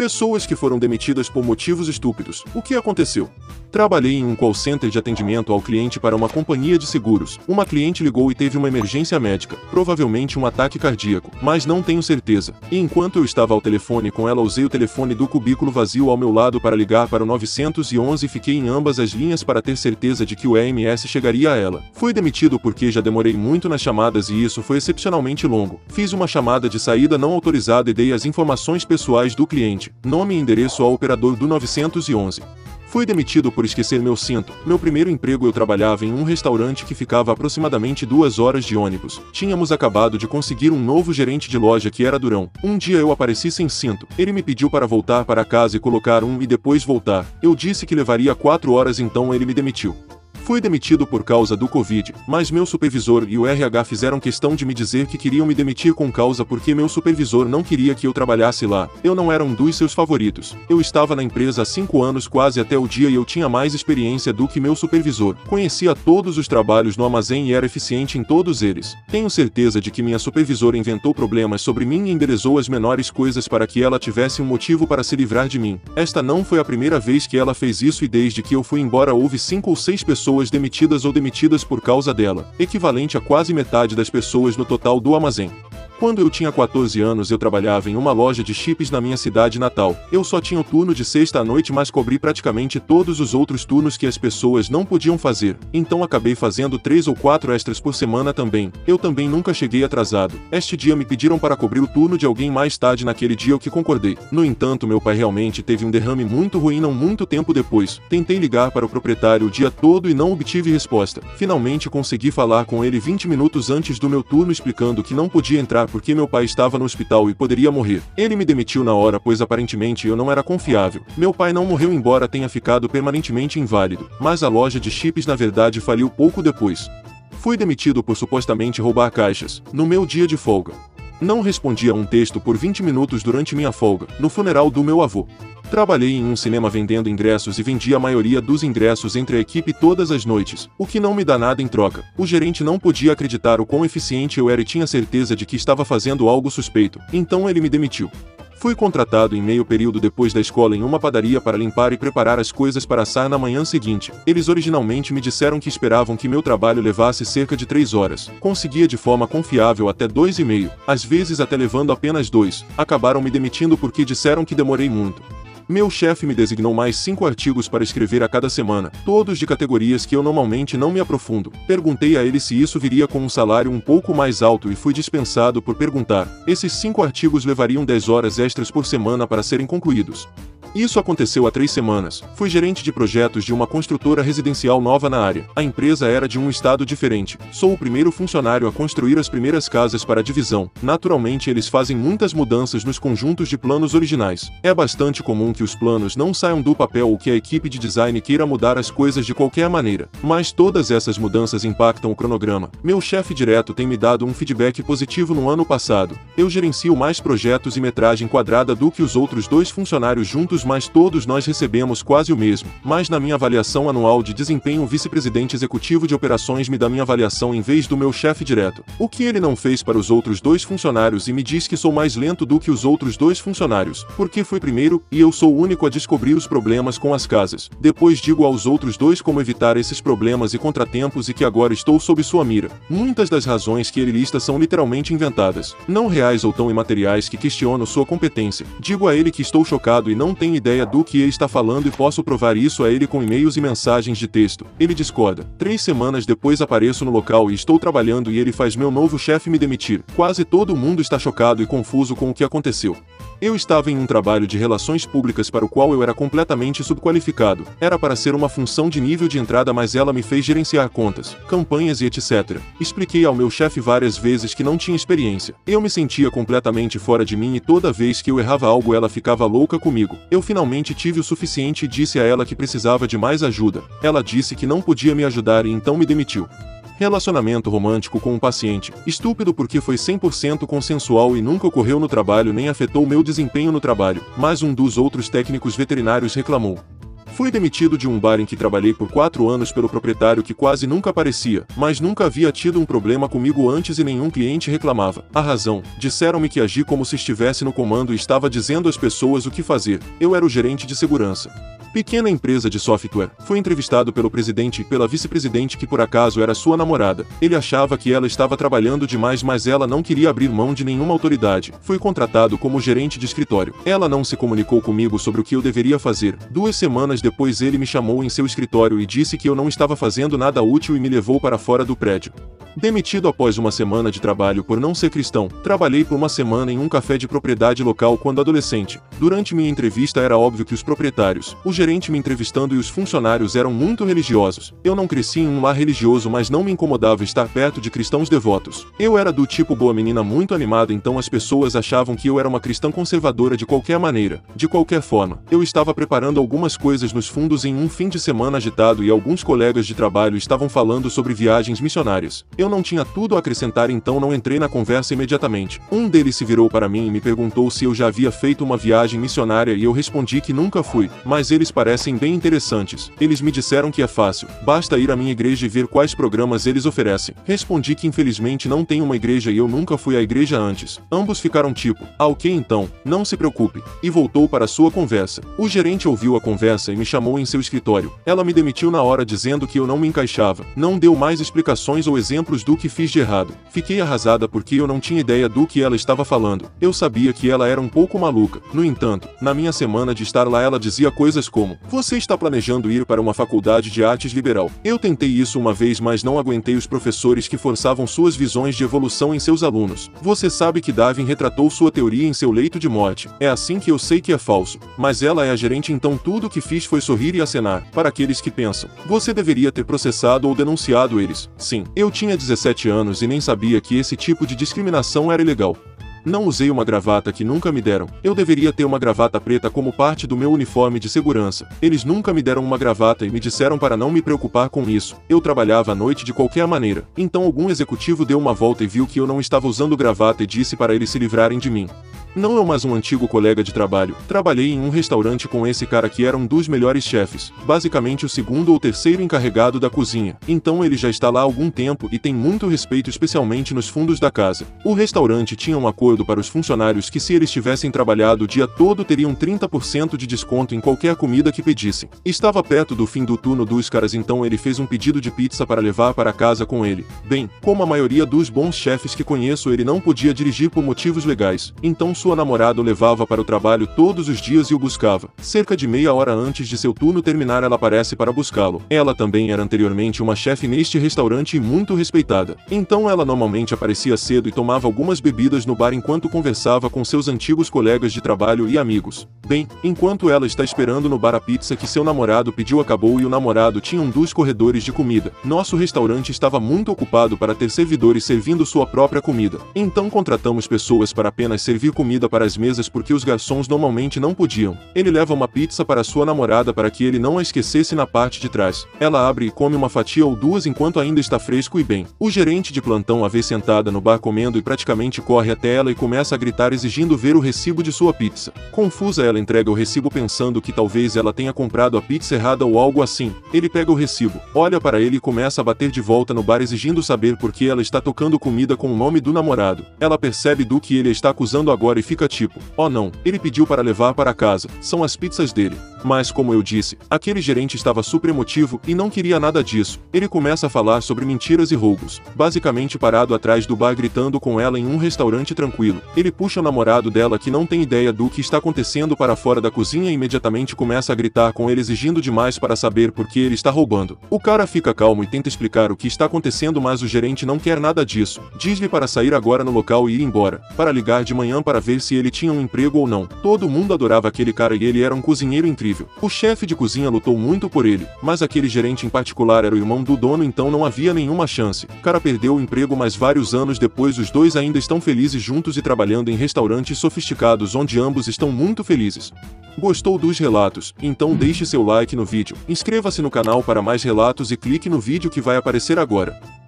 Pessoas que foram demitidas por motivos estúpidos. O que aconteceu? Trabalhei em um call center de atendimento ao cliente para uma companhia de seguros. Uma cliente ligou e teve uma emergência médica, provavelmente um ataque cardíaco, mas não tenho certeza. E enquanto eu estava ao telefone com ela, usei o telefone do cubículo vazio ao meu lado para ligar para o 911 e fiquei em ambas as linhas para ter certeza de que o EMS chegaria a ela. Fui demitido porque já demorei muito nas chamadas e isso foi excepcionalmente longo. Fiz uma chamada de saída não autorizada e dei as informações pessoais do cliente, nome e endereço ao operador do 911. Fui demitido por esquecer meu cinto. Meu primeiro emprego eu trabalhava em um restaurante que ficava aproximadamente 2 horas de ônibus. Tínhamos acabado de conseguir um novo gerente de loja que era durão. Um dia eu apareci sem cinto. Ele me pediu para voltar para casa e colocar um e depois voltar. Eu disse que levaria 4 horas, então ele me demitiu. Fui demitido por causa do Covid, mas meu supervisor e o RH fizeram questão de me dizer que queriam me demitir com causa porque meu supervisor não queria que eu trabalhasse lá. Eu não era um dos seus favoritos. Eu estava na empresa há 5 anos quase até o dia e eu tinha mais experiência do que meu supervisor. Conhecia todos os trabalhos no armazém e era eficiente em todos eles. Tenho certeza de que minha supervisora inventou problemas sobre mim e endereçou as menores coisas para que ela tivesse um motivo para se livrar de mim. Esta não foi a primeira vez que ela fez isso e desde que eu fui embora houve 5 ou 6 pessoas demitidas ou demitidas por causa dela, equivalente a quase metade das pessoas no total do armazém. Quando eu tinha 14 anos eu trabalhava em uma loja de chips na minha cidade natal. Eu só tinha o turno de sexta à noite, mas cobri praticamente todos os outros turnos que as pessoas não podiam fazer. Então acabei fazendo 3 ou 4 extras por semana também. Eu também nunca cheguei atrasado. Este dia me pediram para cobrir o turno de alguém mais tarde naquele dia, o que concordei. No entanto, meu pai realmente teve um derrame muito ruim não muito tempo depois. Tentei ligar para o proprietário o dia todo e não obtive resposta. Finalmente consegui falar com ele 20 minutos antes do meu turno explicando que não podia entrar porque meu pai estava no hospital e poderia morrer. Ele me demitiu na hora pois aparentemente eu não era confiável. Meu pai não morreu embora tenha ficado permanentemente inválido, mas a loja de chips na verdade faliu pouco depois. Fui demitido por supostamente roubar caixas, no meu dia de folga. Não respondi a um texto por 20 minutos durante minha folga, no funeral do meu avô. Trabalhei em um cinema vendendo ingressos e vendi a maioria dos ingressos entre a equipe todas as noites, o que não me dá nada em troca. O gerente não podia acreditar o quão eficiente eu era e tinha certeza de que estava fazendo algo suspeito, então ele me demitiu. Fui contratado em meio período depois da escola em uma padaria para limpar e preparar as coisas para assar na manhã seguinte. Eles originalmente me disseram que esperavam que meu trabalho levasse cerca de 3 horas. Conseguia de forma confiável até 2,5, às vezes até levando apenas 2. Acabaram me demitindo porque disseram que demorei muito. Meu chefe me designou mais 5 artigos para escrever a cada semana, todos de categorias que eu normalmente não me aprofundo. Perguntei a ele se isso viria com um salário um pouco mais alto e fui dispensado por perguntar. Esses 5 artigos levariam 10 horas extras por semana para serem concluídos. Isso aconteceu há 3 semanas. Fui gerente de projetos de uma construtora residencial nova na área. A empresa era de um estado diferente. Sou o primeiro funcionário a construir as primeiras casas para a divisão. Naturalmente eles fazem muitas mudanças nos conjuntos de planos originais. É bastante comum que os planos não saiam do papel ou que a equipe de design queira mudar as coisas de qualquer maneira. Mas todas essas mudanças impactam o cronograma. Meu chefe direto tem me dado um feedback positivo no ano passado. Eu gerencio mais projetos e metragem quadrada do que os outros 2 funcionários juntos, mas todos nós recebemos quase o mesmo. Mas na minha avaliação anual de desempenho, o vice-presidente executivo de operações me dá minha avaliação em vez do meu chefe direto. O que ele não fez para os outros 2 funcionários e me diz que sou mais lento do que os outros 2 funcionários, porque fui primeiro e eu sou o único a descobrir os problemas com as casas. Depois digo aos outros 2 como evitar esses problemas e contratempos e que agora estou sob sua mira. Muitas das razões que ele lista são literalmente inventadas, não reais ou tão imateriais que questionam sua competência. Digo a ele que estou chocado e não tenho ideia do que ele está falando e posso provar isso a ele com e-mails e mensagens de texto. Ele discorda. 3 semanas depois apareço no local e estou trabalhando e ele faz meu novo chefe me demitir. Quase todo mundo está chocado e confuso com o que aconteceu. Eu estava em um trabalho de relações públicas para o qual eu era completamente subqualificado. Era para ser uma função de nível de entrada, mas ela me fez gerenciar contas, campanhas e etc. Expliquei ao meu chefe várias vezes que não tinha experiência. Eu me sentia completamente fora de mim e toda vez que eu errava algo ela ficava louca comigo. Eu finalmente tive o suficiente e disse a ela que precisava de mais ajuda. Ela disse que não podia me ajudar e então me demitiu. Relacionamento romântico com um paciente. Estúpido porque foi 100% consensual e nunca ocorreu no trabalho nem afetou meu desempenho no trabalho, mas um dos outros técnicos veterinários reclamou. Fui demitido de um bar em que trabalhei por 4 anos pelo proprietário que quase nunca aparecia, mas nunca havia tido um problema comigo antes e nenhum cliente reclamava. A razão? Disseram-me que agi como se estivesse no comando e estava dizendo às pessoas o que fazer. Eu era o gerente de segurança. Pequena empresa de software. Fui entrevistado pelo presidente e pela vice-presidente que por acaso era sua namorada. Ele achava que ela estava trabalhando demais, mas ela não queria abrir mão de nenhuma autoridade. Fui contratado como gerente de escritório. Ela não se comunicou comigo sobre o que eu deveria fazer. 2 semanas depois ele me chamou em seu escritório e disse que eu não estava fazendo nada útil e me levou para fora do prédio. Demitido após uma semana de trabalho por não ser cristão, trabalhei por uma semana em um café de propriedade local quando adolescente. Durante minha entrevista era óbvio que os proprietários, o gerente me entrevistando e os funcionários eram muito religiosos. Eu não cresci em um lar religioso, mas não me incomodava estar perto de cristãos devotos. Eu era do tipo boa menina muito animada, então as pessoas achavam que eu era uma cristã conservadora de qualquer maneira. De qualquer forma, eu estava preparando algumas coisas nos fundos em um fim de semana agitado e alguns colegas de trabalho estavam falando sobre viagens missionárias. Eu não tinha tudo a acrescentar, então não entrei na conversa imediatamente. Um deles se virou para mim e me perguntou se eu já havia feito uma viagem missionária e eu respondi que nunca fui, mas eles parecem bem interessantes. Eles me disseram que é fácil, basta ir à minha igreja e ver quais programas eles oferecem. Respondi que infelizmente não tem uma igreja e eu nunca fui à igreja antes. Ambos ficaram tipo, ok então, não se preocupe, e voltou para sua conversa. O gerente ouviu a conversa e me chamou em seu escritório. Ela me demitiu na hora dizendo que eu não me encaixava. Não deu mais explicações ou exemplos do que fiz de errado. Fiquei arrasada porque eu não tinha ideia do que ela estava falando. Eu sabia que ela era um pouco maluca. No entanto, na minha semana de estar lá ela dizia coisas como: você está planejando ir para uma faculdade de artes liberal. Eu tentei isso uma vez, mas não aguentei os professores que forçavam suas visões de evolução em seus alunos. Você sabe que Darwin retratou sua teoria em seu leito de morte. É assim que eu sei que é falso. Mas ela é a gerente, então tudo o que fiz foi sorrir e acenar. Para aqueles que pensam, você deveria ter processado ou denunciado eles. Sim, eu tinha 17 anos e nem sabia que esse tipo de discriminação era ilegal. Não usei uma gravata que nunca me deram. Eu deveria ter uma gravata preta como parte do meu uniforme de segurança. Eles nunca me deram uma gravata e me disseram para não me preocupar com isso. Eu trabalhava à noite de qualquer maneira. Então algum executivo deu uma volta e viu que eu não estava usando gravata e disse para eles se livrarem de mim. Não é mais um antigo colega de trabalho. Trabalhei em um restaurante com esse cara que era um dos melhores chefes, basicamente o segundo ou terceiro encarregado da cozinha. Então ele já está lá há algum tempo e tem muito respeito, especialmente nos fundos da casa. O restaurante tinha um acordo para os funcionários que se eles tivessem trabalhado o dia todo teriam 30% de desconto em qualquer comida que pedissem. Estava perto do fim do turno dos caras, então ele fez um pedido de pizza para levar para casa com ele. Bem, como a maioria dos bons chefes que conheço, ele não podia dirigir por motivos legais. Então sua namorada o levava para o trabalho todos os dias e o buscava. Cerca de meia hora antes de seu turno terminar, ela aparece para buscá-lo. Ela também era anteriormente uma chefe neste restaurante e muito respeitada. Então ela normalmente aparecia cedo e tomava algumas bebidas no bar enquanto conversava com seus antigos colegas de trabalho e amigos. Bem, enquanto ela está esperando no bar, a pizza que seu namorado pediu acabou e o namorado tinha um dos corredores de comida. Nosso restaurante estava muito ocupado para ter servidores servindo sua própria comida. Então contratamos pessoas para apenas servir comida para as mesas porque os garçons normalmente não podiam. Ele leva uma pizza para sua namorada para que ele não a esquecesse na parte de trás. Ela abre e come uma fatia ou duas enquanto ainda está fresco e bem. O gerente de plantão a vê sentada no bar comendo e praticamente corre até ela e começa a gritar exigindo ver o recibo de sua pizza. Confusa, ela entrega o recibo pensando que talvez ela tenha comprado a pizza errada ou algo assim. Ele pega o recibo, olha para ele e começa a bater de volta no bar exigindo saber por que ela está tocando comida com o nome do namorado. Ela percebe do que ele está acusando agora e fica tipo, oh não, ele pediu para levar para casa, são as pizzas dele. Mas como eu disse, aquele gerente estava super emotivo e não queria nada disso. Ele começa a falar sobre mentiras e roubos, basicamente parado atrás do bar gritando com ela em um restaurante tranquilo. Ele puxa o namorado dela, que não tem ideia do que está acontecendo, para fora da cozinha e imediatamente começa a gritar com ele exigindo demais para saber por que ele está roubando. O cara fica calmo e tenta explicar o que está acontecendo, mas o gerente não quer nada disso. Diz-lhe para sair agora no local e ir embora, para ligar de manhã para ver se ele tinha um emprego ou não. Todo mundo adorava aquele cara e ele era um cozinheiro incrível. O chefe de cozinha lutou muito por ele, mas aquele gerente em particular era o irmão do dono, então não havia nenhuma chance. O cara perdeu o emprego, mas vários anos depois os dois ainda estão felizes juntos e trabalhando em restaurantes sofisticados onde ambos estão muito felizes. Gostou dos relatos? Então deixe seu like no vídeo, inscreva-se no canal para mais relatos e clique no vídeo que vai aparecer agora.